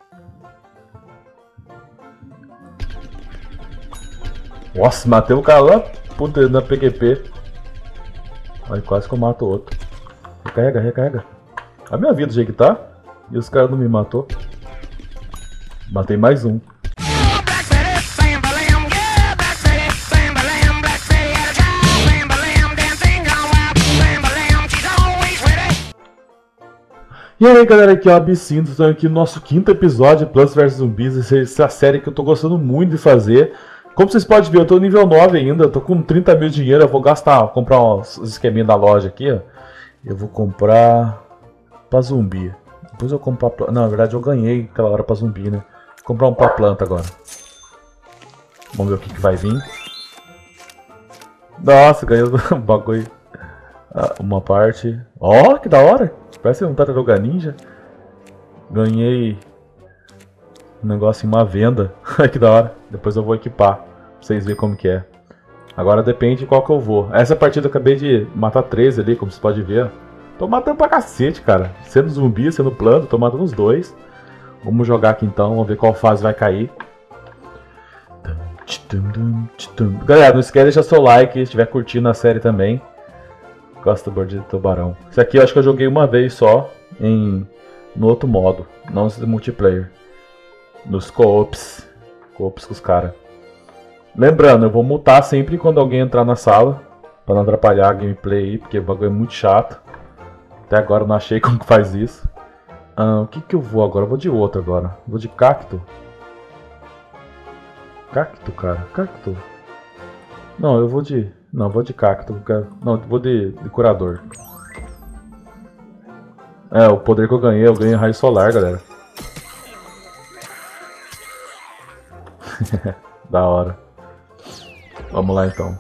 Nossa, matei o cara lá, puta, na PQP. Ai, quase que eu mato o outro. Recarrega, recarrega. A minha vida do jeito que tá. E os caras não me matou. Matei mais um. E aí galera, aqui é o Absinto, estamos aqui no nosso 5º episódio de Plants vs Zumbis. Essa série que eu tô gostando muito de fazer. Como vocês podem ver, eu tô no nível 9 ainda, eu tô com 30 mil de dinheiro, eu vou comprar uns esqueminhos da loja aqui, ó. Eu vou comprar pra zumbi. Depois eu comprar planta. Não, na verdade eu ganhei aquela hora pra zumbi, né? Vou comprar um pra planta agora. Vamos ver o que vai vir. Nossa, ganhei um bagulho. Uma parte. Ó, que da hora! Parece um tartaruga ninja. Ganhei um negócio em uma venda. Que da hora. Depois eu vou equipar. Pra vocês verem como que é. Agora depende de qual que eu vou. Essa partida eu acabei de matar 13 ali, como vocês podem ver. Tô matando pra cacete, cara. Sendo zumbi, sendo planta, tô matando os dois. Vamos jogar aqui então, vamos ver qual fase vai cair. Galera, não esquece de deixar seu like se estiver curtindo a série também. Gosto do Mordida de Tubarão. Isso aqui eu acho que eu joguei uma vez só no outro modo, não no multiplayer. Nos co-ops. Co-ops com os caras. Lembrando, eu vou mutar sempre quando alguém entrar na sala, pra não atrapalhar a gameplay aí, porque o bagulho é muito chato. Até agora eu não achei como que faz isso. O que eu vou agora? Eu vou de outro agora. Vou de cacto. Cacto, cara. Cacto. Não, eu vou de... Não, vou de cacto. Não, vou de curador. É, o poder que eu ganhei raio solar, galera. Da hora. Vamos lá então.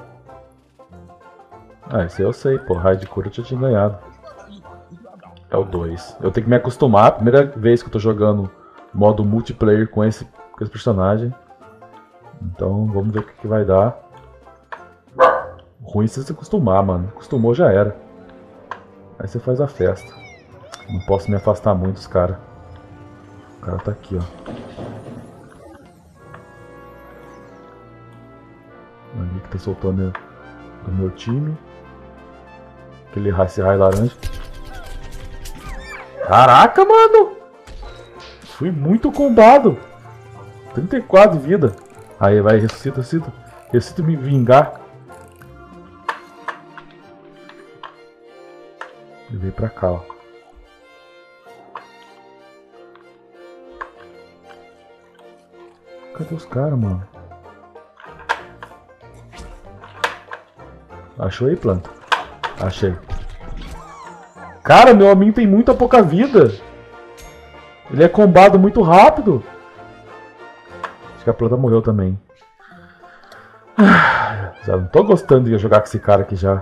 Esse eu sei, pô. Raio de cura eu já tinha ganhado. É o 2. Eu tenho que me acostumar. Primeira vez que eu tô jogando modo multiplayer com esse personagem. Então vamos ver o que vai dar. Ruim se você acostumar, mano. Acostumou já era. Aí você faz a festa. Não posso me afastar muito dos caras. O cara tá aqui, ó. Ali que tá soltando do meu time. Aquele raio laranja. Caraca, mano! Fui muito combado. 34 de vida. Aí, vai, ressuscita, ressuscita. Ressuscita me vingar. Ele veio pra cá, ó. Cadê os caras, mano? Achou aí, planta? Achei. Cara, meu amigo tem muita pouca vida. Ele é combado muito rápido. Acho que a planta morreu também. Já não tô gostando de jogar com esse cara aqui já.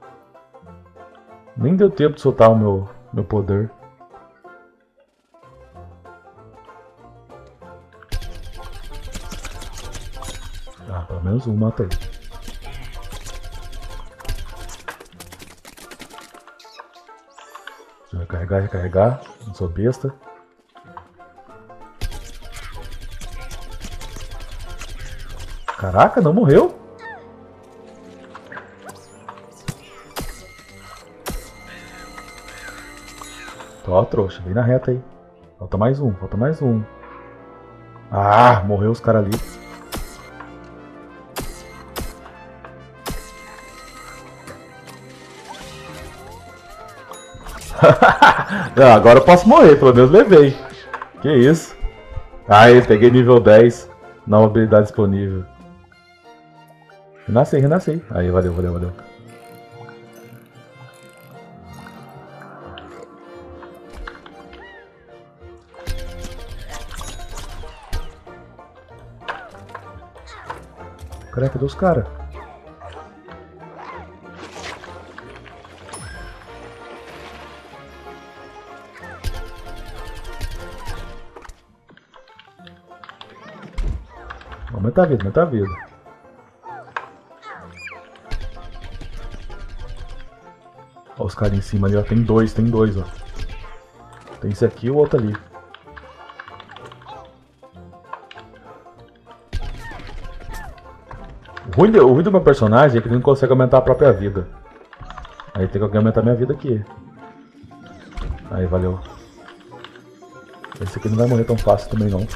Nem deu tempo de soltar o meu poder. Pelo menos um matei. Deixa eu recarregar, recarregar. Não sou besta. Caraca, não morreu? Ó, trouxa, vem na reta aí. Falta mais um, falta mais um. Ah, morreu os caras ali. Não, agora eu posso morrer, pelo menos levei. Que isso? Aí, peguei nível 10. Nova habilidade disponível. Renasci, renasci. Aí, valeu, valeu, valeu. Caraca, cadê os caras? Aumenta a vida, aumenta a vida. Ó os caras em cima ali, ó. Tem dois, ó. Tem esse aqui e o outro ali. O ruim do meu personagem é que ele não consegue aumentar a própria vida. Aí tem que aumentar minha vida aqui. Aí, valeu. Esse aqui não vai morrer tão fácil também, não.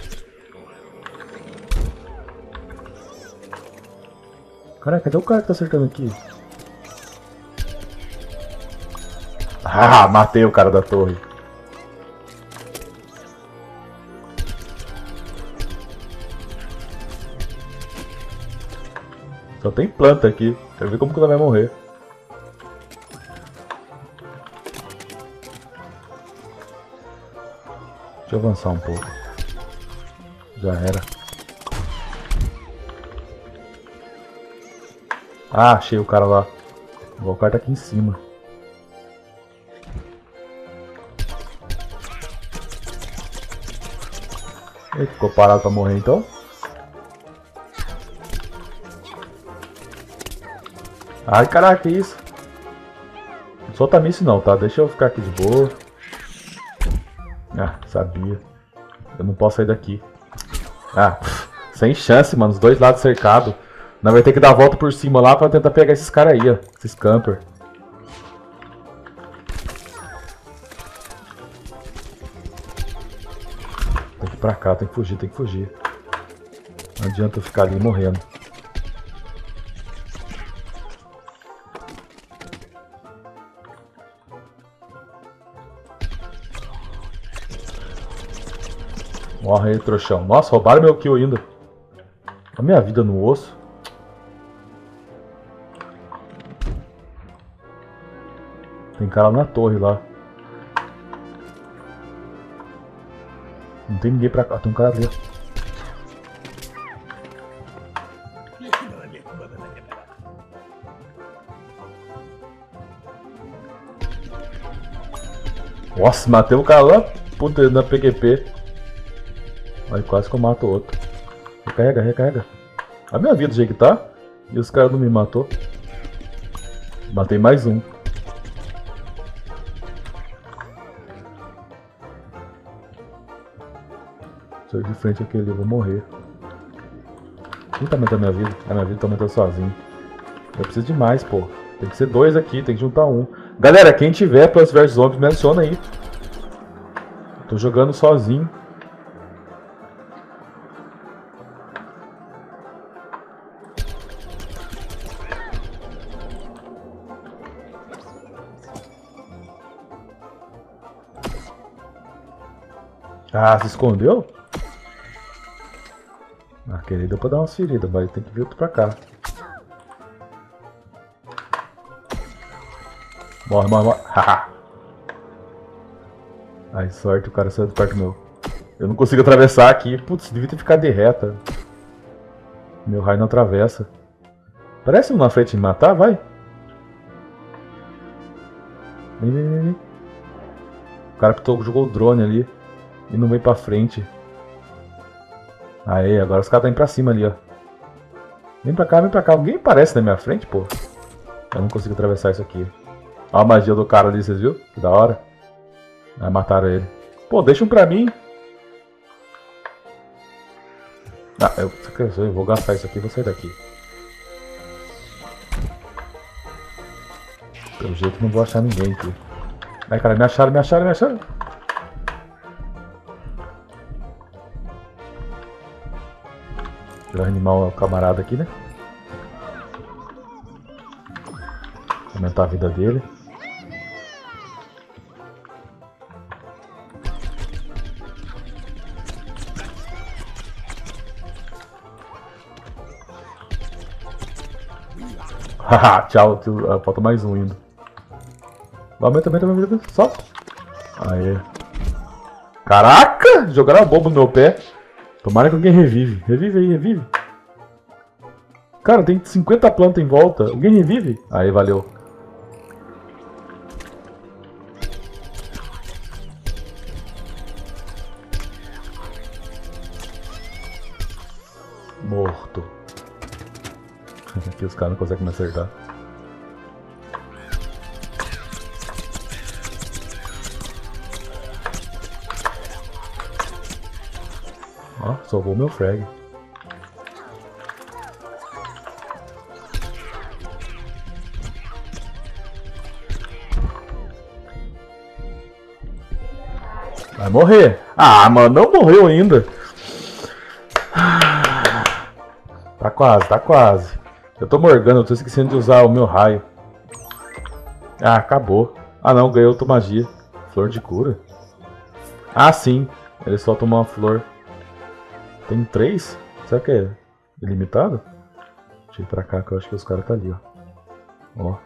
Caraca, cadê o cara que tá acertando aqui? Ah, matei o cara da torre. Só tem planta aqui. Quero ver como que ela vai morrer. Deixa eu avançar um pouco. Já era. Ah, achei o cara lá. O cara tá aqui em cima. Ele ficou parado pra morrer então? Ai, caraca, que isso? Não solta míssil não, tá? Deixa eu ficar aqui de boa. Ah, sabia. Eu não posso sair daqui. Ah, sem chance, mano. Os dois lados cercados. Nós vai ter que dar a volta por cima lá pra tentar pegar esses caras aí, ó. Esses camper. Tem que ir pra cá, tem que fugir, tem que fugir. Não adianta eu ficar ali morrendo. Morre aí, trouxão. Nossa, roubaram meu kill ainda. A minha vida no osso. Tem cara na torre lá. Não tem ninguém pra cá. Tem um cara ali. Nossa, matei o cara lá. Puta, na PQP. Aí quase que eu mato o outro. Recarrega, recarrega. A minha vida do jeito que tá. E os caras não me matou. Matei mais um. Se eu ir de frente aquele, eu vou morrer. Quem tá aumentando a minha vida? A minha vida tá aumentando sozinho. Eu preciso de mais, pô. Tem que ser dois aqui, tem que juntar um. Galera, quem tiver Plants vs Zombies, me adiciona aí. Tô jogando sozinho. Ah, se escondeu? Ah, querido, deu pra dar umas feridas, mas tem que vir outro pra cá. Morre, morre, morre. Haha. Ai, sorte, o cara saiu do perto meu. Eu não consigo atravessar aqui. Putz, devia ter ficado de reta. Meu raio não atravessa. Parece um na frente me matar, vai. Vem, vem, vem, vem. O cara jogou o drone ali. E não veio pra frente. Aê, agora os caras estão indo pra cima ali, ó. Vem pra cá, vem pra cá. Alguém aparece na minha frente, pô. Eu não consigo atravessar isso aqui. Ó a magia do cara ali, vocês viram? Que da hora. Aí mataram ele. Pô, deixa um pra mim. Ah, eu vou gastar isso aqui e vou sair daqui. Pelo jeito não vou achar ninguém aqui. Ai, cara, me acharam, me acharam, me acharam. Vou animar o camarada aqui, né? Aumentar a vida dele. Haha, tchau, falta mais um indo. Aumenta, aumenta a minha vida. Solta. Aê. Caraca! Jogaram a bomba no meu pé. Tomara que alguém revive. Revive aí, revive. Cara, tem 50 plantas em volta. Alguém revive? Aí, valeu. Morto. Aqui os caras não conseguem me acertar. Ó, salvou meu frag. Vai morrer. Ah, mano, não morreu ainda. Tá quase, tá quase. Eu tô morgando, eu tô esquecendo de usar o meu raio. Ah, acabou. Ah não, ganhou outra magia. Flor de cura? Ah, sim. Ele solta uma flor. Tem 3? Será que é ilimitado? Deixa eu ir pra cá que eu acho que os caras tá ali, ó. Ó.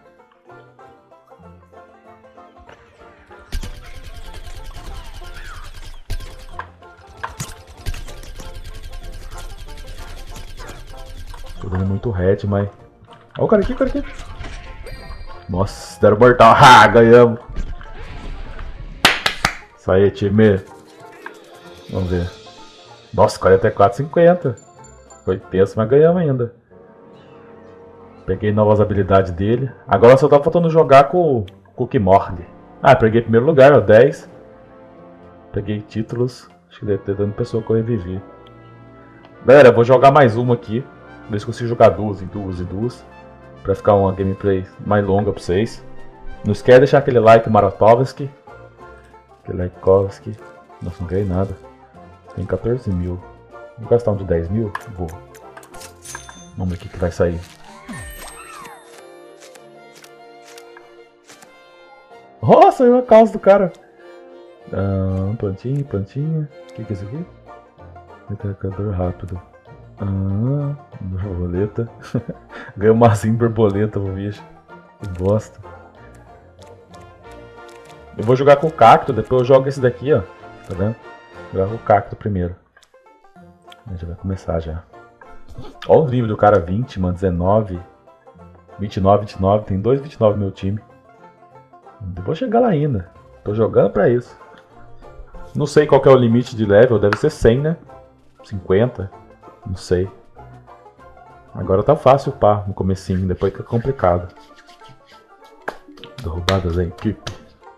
Tô dando muito red, mas... Ó o cara aqui, o cara aqui. Nossa, deram mortal. Ah, ganhamos. Isso aí, time. Vamos ver. Nossa, 44,50. Foi tenso, mas ganhamos ainda. Peguei novas habilidades dele. Agora só tá faltando jogar com o que morde. Ah, peguei primeiro lugar, ó, 10. Peguei títulos. Acho que deve ter dando pessoa que eu revivi. Galera, eu vou jogar mais uma aqui. Ver se consigo jogar duas e duas. Pra ficar uma gameplay mais longa pra vocês. Não esquece de deixar aquele like Marotovski. Aquele like Kovski. Nossa, não ganhei nada. Tem 14 mil. Vou gastar um de 10 mil? Vou. Vamos ver o que vai sair. Oh, saiu a calça do cara. Plantinha, plantinha. O que é isso aqui? Intercador rápido. Borboleta. Ganhei uma assim borboleta pro bicho. Que bosta. Eu vou jogar com o cacto, depois eu jogo esse daqui, ó. Tá vendo? Vou jogar com o cacto primeiro. Já vai começar já. Olha o nível do cara, 20, mano, 19. 29, 29. Tem 2 29 no meu time. Eu vou chegar lá ainda. Tô jogando pra isso. Não sei qual que é o limite de level. Deve ser 100, né? 50. Não sei. Agora tá fácil pá no comecinho. Depois fica complicado. Derrubadas da equipe.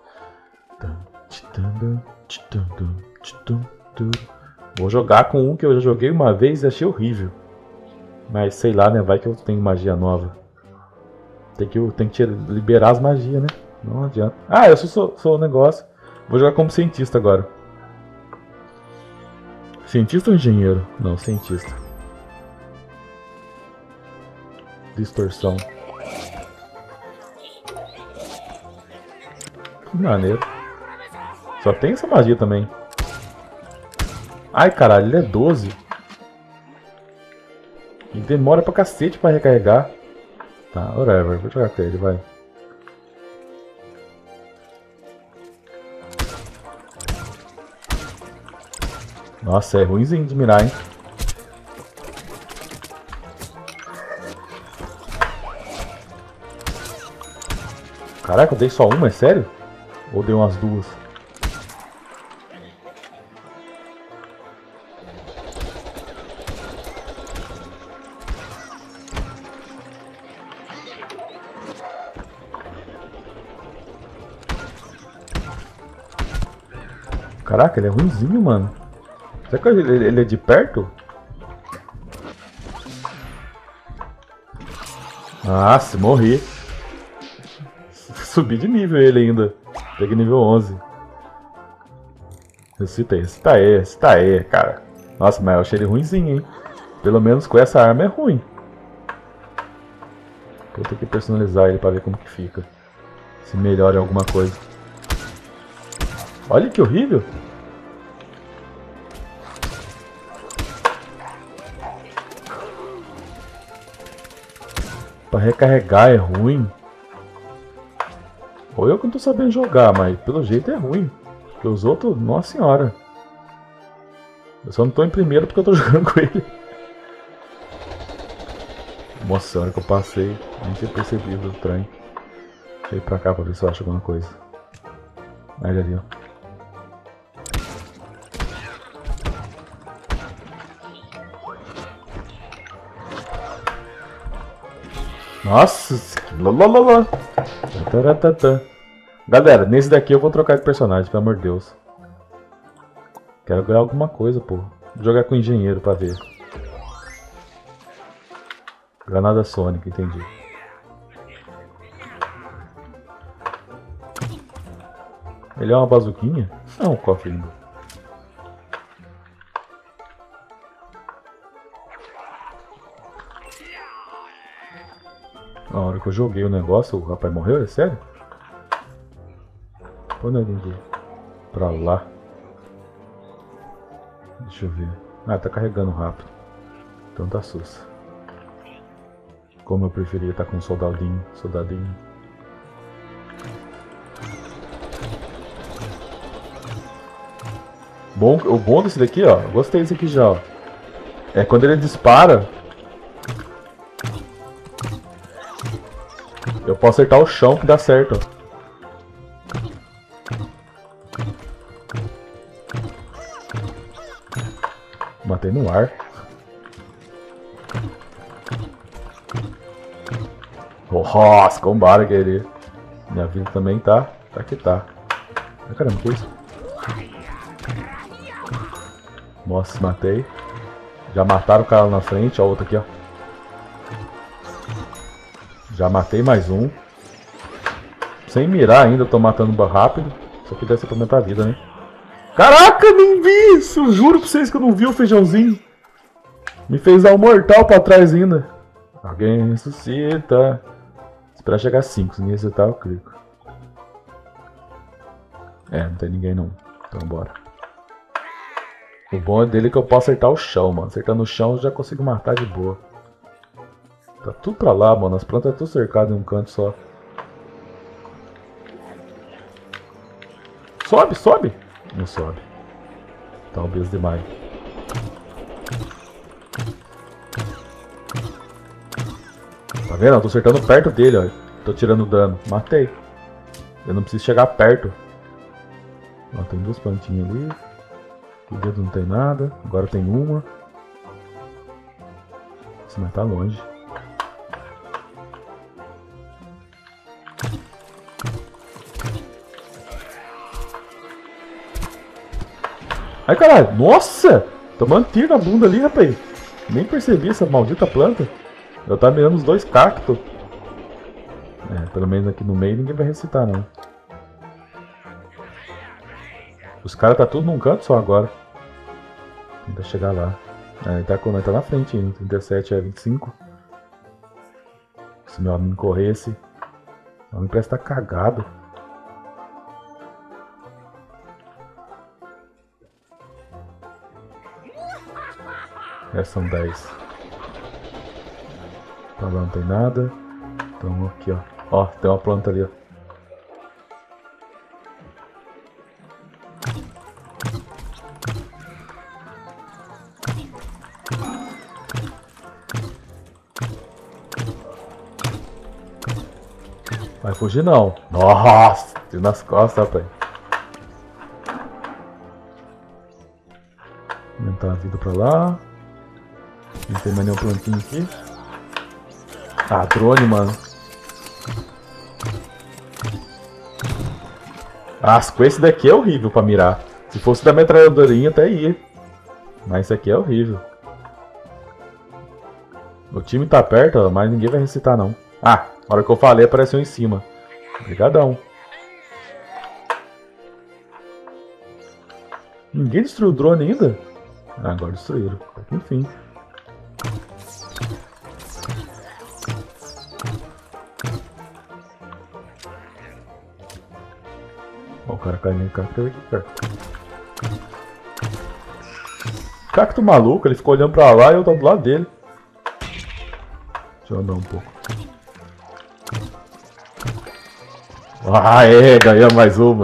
Vou jogar com um que eu já joguei uma vez e achei horrível. Mas sei lá, né? Vai que eu tenho magia nova. Tem que liberar as magias, né? Não adianta. Ah, eu sou o negócio. Vou jogar como cientista agora. Cientista ou engenheiro? Não, cientista. Distorção. Que maneiro. Só tem essa magia também. Ai, caralho, ele é 12. E demora pra cacete pra recarregar. Tá, whatever. Vou jogar com ele, vai. Nossa, é ruimzinho de mirar, hein? Caraca, eu dei só uma, é sério? Ou dei umas duas? Caraca, ele é ruimzinho, mano. Será que ele é de perto? Nossa, morri. Subi de nível ele ainda. Peguei nível 11. Recita aí, cara. Nossa, mas eu achei ele ruimzinho, hein. Pelo menos com essa arma é ruim. Vou ter que personalizar ele pra ver como que fica. Se melhora alguma coisa. Olha que horrível. Pra recarregar é ruim. Ou eu que não tô sabendo jogar, mas pelo jeito é ruim. Porque os outros, nossa senhora. Eu só não tô em primeiro porque eu tô jogando com ele. Nossa senhora que eu passei. Nem tinha percebido o trem. Deixa eu ir pra cá pra ver se eu acho alguma coisa. Olha ali, ó. Nossa, lolololó. Galera, nesse daqui eu vou trocar de personagem, pelo amor de Deus. Quero ganhar alguma coisa, pô. Vou jogar com o engenheiro pra ver. Granada Sônica, entendi. Ele é uma bazuquinha? Não, cofre lindo. Na hora que eu joguei o negócio, o rapaz morreu? É sério? Quando ele veio pra lá. Deixa eu ver. Ah, tá carregando rápido. Então tá sus. Como eu preferia estar com um soldadinho. O bom desse daqui, ó. Gostei desse aqui já, ó. É quando ele dispara. Eu posso acertar o chão que dá certo, ó. Matei no ar. Nossa, combara aquele. Minha vida também tá. Tá que tá. Ai, caramba, que isso? Nossa, matei. Já mataram o cara lá na frente. Ó, outro aqui, ó. Já matei mais um. Sem mirar ainda, eu tô matando rápido. Isso aqui deve ser pra aumentar a vida, né? Caraca, nem vi isso! Juro pra vocês que eu não vi o feijãozinho. Me fez dar um mortal pra trás ainda. Alguém ressuscita. Esperar chegar a 5, se ninguém ressuscitar eu clico. É, não tem ninguém não. Então bora. O bom dele é que eu posso acertar o chão, mano. Acertando o chão eu já consigo matar de boa. Tá tudo pra lá, mano. As plantas estão cercadas em um canto só. Sobe, sobe! Não sobe. Tá obeso demais. Tá vendo? Eu tô acertando perto dele, ó. Tô tirando dano. Matei. Eu não preciso chegar perto. Ó, tem duas plantinhas ali. O dedo não tem nada. Agora tem uma. Esse mas tá longe. Ai, caralho. Nossa! Tomando tiro na bunda ali, rapaz. Nem percebi essa maldita planta. Eu tava mirando os dois cactos. É, pelo menos aqui no meio ninguém vai recitar, não. Os caras tá tudo num canto só agora. Tenta chegar lá. É, ele tá na frente ainda. 37 a 25. Se meu amigo corresse. O homem parece que tá cagado. É, são 10. Pra lá não tem nada. Então aqui, ó. Ó, tem uma planta ali, ó. Vai fugir não. Nossa, tiro nas costas, rapaz. Aumentar a vida pra lá. Não tem mais nenhum plantinho aqui. Ah, drone, mano. Ah, com esse daqui é horrível pra mirar. Se fosse da metralhadorinha até ia. Mas esse aqui é horrível. O time tá perto, ó, mas ninguém vai recitar não. Ah, na hora que eu falei apareceu em cima. Obrigadão. Ninguém destruiu o drone ainda? Ah, agora destruíram. Enfim. Ó, o cara caiu no cacto aqui perto. Cacto maluco, ele ficou olhando pra lá e eu tô do lado dele. Deixa eu andar um pouco. Ah, é, ganhamos mais uma.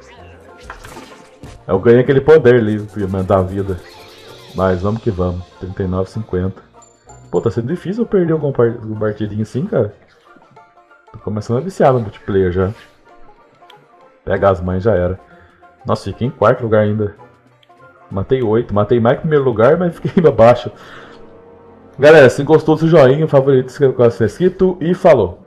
Eu ganhei aquele poder ali pra aumentar a vida. Mas vamos que vamos. 39,50. Pô, tá sendo difícil eu perder um partidinho assim, cara. Tô começando a viciar no multiplayer já. Pega as mães, já era. Nossa, fiquei em quarto lugar ainda. Matei 8. Matei mais que em primeiro lugar, mas fiquei abaixo. Galera, se gostou do seu joinha, favorito, inscreva no canal se inscrito e falou!